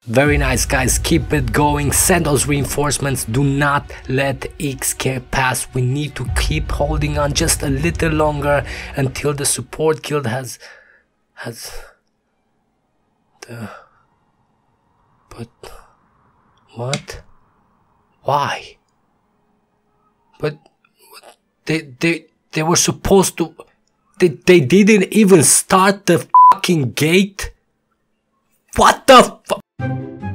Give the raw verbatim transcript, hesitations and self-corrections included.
Very nice, guys. Keep it going. Send those reinforcements. Do not let X K pass. We need to keep holding on just a little longer until the support guild has has the but what? Why? But they they they were supposed to. They they didn't even start the fucking gate. What the fuck?